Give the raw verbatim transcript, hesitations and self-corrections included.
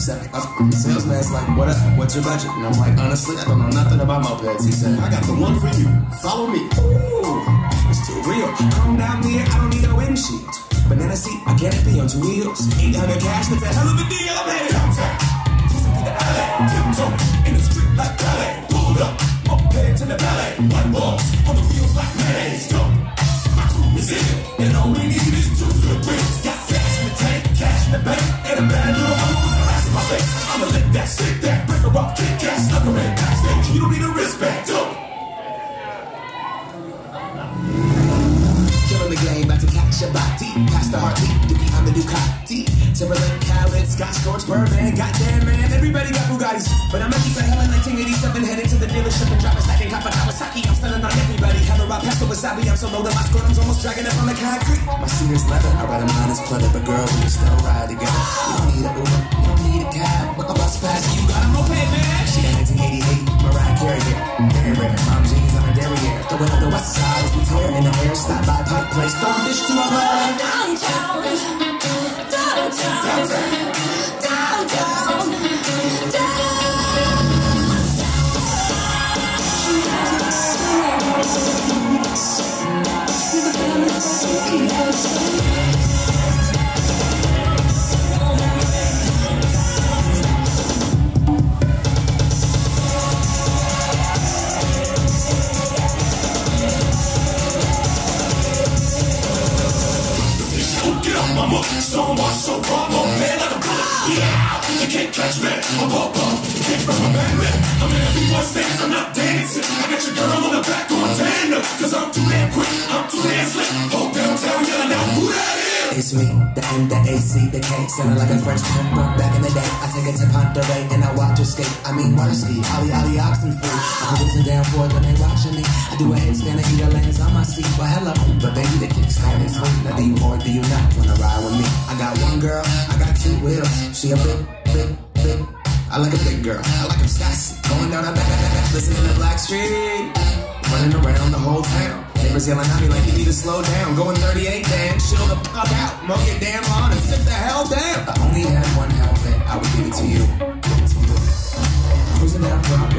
Set up. The salesman's like, what up? What's your budget? And I'm like, honestly, I don't know nothing about mopeds. He said, I got the one for you. Follow me. Ooh, it's too real. Calm down there, I don't need a windshield. Banana seat, I can't be on two wheels. eight hundred cash, that's a hell of a deal. I'm headed downtown. Just to the alley. Tiptoe in the street like ballet. Pulled up, moped to the ballet. White balls on the wheels like mayonnaise. Go. My crew is in it, and all we need is two good wheels. Got gas in the tank, cash in the bank, and a bad little mama with a ass in my face. I'ma let that stick, that break her off, kick ass, sucker man, backstage. You don't need a wristband, dope. Killing the game, about to catch a body. Past the heartbeat, Dookie, I'm the Ducati. Timberlake, Khaled, Scott Storch, Birdman. Goddamn, man, everybody got Bugattis. But I'ma keep a hell in nineteen eighty-seven, heading to the dealership and drop a stack and cop a Kawasaki. I'm stunning on everybody. Have a rock, pesto wasabi. I'm so low that my scrotum's almost dragging up on the concrete. My seat is leather, I ride a mine is cluttered. But girl, we can still ride together. You don't need a Uber, you don't need a cab. But a bus pass, you got a moped, man. She got nineteen eighty-eight, Mariah Carey here. Very rare, mom jeans on her derriere. Throw it up the west side, we tear in the air. Stop by Pike Place, throw a dish to a bar. Downtown, downtown, downtown, downtown, downtown. So much, so wrong, oh man, like a bullet. Yeah, you can't catch me. I'm pop up, you can't break my magnet. I'm in everyone's stance, I'm not dancing. I got your girl on the back going tandem. Cause I'm too damn quick, I'm too damn slick. Whole downtown yelling out, who that is? It's me, the M, the A C, the K. Sounding like a French pimp from back in the day. I take it to Ponderay and I watch her skate. I mean water ski, ollie, ollie, oxen free. I'm cruising down for it when they watching me. I do a headstand and eat a lands on my seat. Well, hello, but baby, the kickstand is free. Now do you or do you not wanna ride with me? I got one girl, I got two wheels. She a big, big, big. I like a big girl, I like them sassy. Going down the back, back, back, listening to Black Street. Running around the whole town. Neighbors yelling at me like you need to slow down. Going thirty-eight, damn, chill the fuck out. Mow your damn lawn and sit the hell down. I only had one helmet, I would give it to you. Give it to you. Cruising down Broadway.